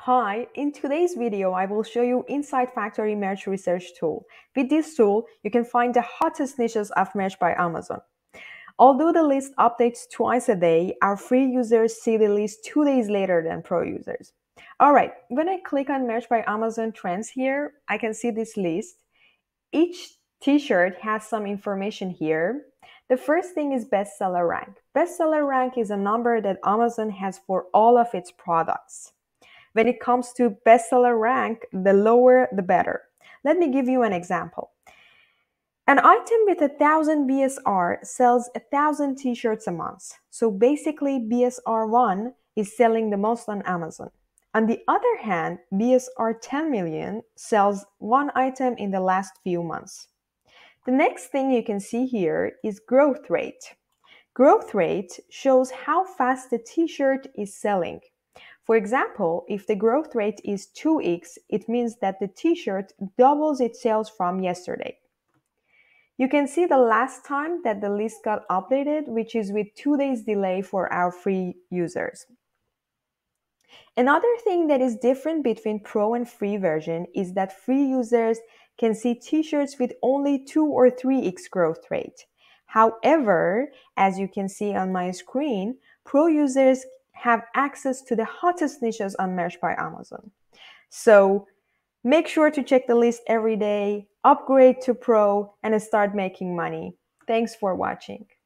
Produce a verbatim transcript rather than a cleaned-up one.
Hi, in today's video, I will show you Insight Factory Merch Research Tool. With this tool, you can find the hottest niches of merch by Amazon. Although the list updates twice a day, our free users see the list two days later than pro users. Alright, when I click on Merch by Amazon Trends here, I can see this list. Each t-shirt has some information here. The first thing is bestseller rank. Bestseller rank is a number that Amazon has for all of its products. When it comes to bestseller rank, the lower the better. Let me give you an example. An item with a thousand B S R sells a thousand t-shirts a month. So basically B S R one is selling the most on Amazon. On the other hand, B S R ten million sells one item in the last few months. The next thing you can see here is growth rate. Growth rate shows how fast the t-shirt is selling. For example, if the growth rate is two x, it means that the t-shirt doubles its sales from yesterday. You can see the last time that the list got updated, which is with two days delay for our free users. Another thing that is different between pro and free version is that free users can see t-shirts with only two or three x growth rate. However, as you can see on my screen, pro users have access to the hottest niches on Merch by Amazon. So make sure to check the list every day, upgrade to pro, and start making money. Thanks for watching.